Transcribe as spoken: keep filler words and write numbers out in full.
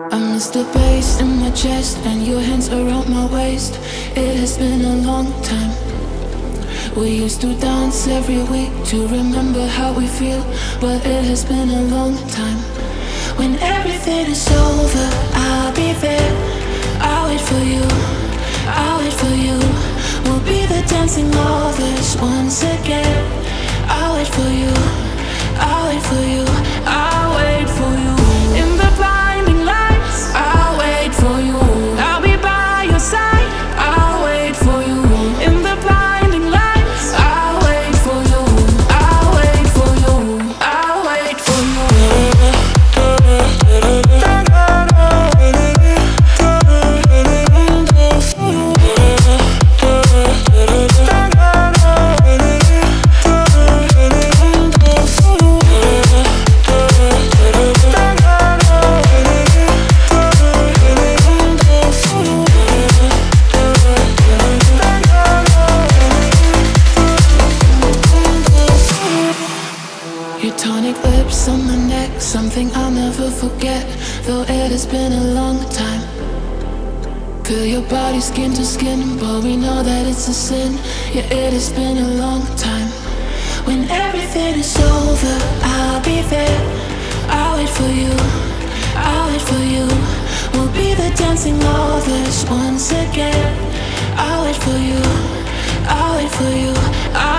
I miss the bass in my chest and your hands around my waist. It has been a long time. We used to dance every week to remember how we feel, but it has been a long time. When everything is over, I'll be there. I'll wait for you, I'll wait for you. We'll be the dancing lovers once again. I'll wait for you, I'll wait for you, I'll wait for you. In the blinding lights, I'll wait for you. I'll be by your side, I'll wait for you. In the blinding lights, I'll wait for you, I'll wait for you, I'll wait for you. Your tonic lips on my neck, something I'll never forget, though it has been a long time. Feel your body skin to skin, but we know that it's a sin. Yeah, it has been a long time. When everything is over, I'll be there. I'll wait for you, I'll wait for you. We'll be the dancing lovers once again. I'll wait for you, I'll wait for you, I'll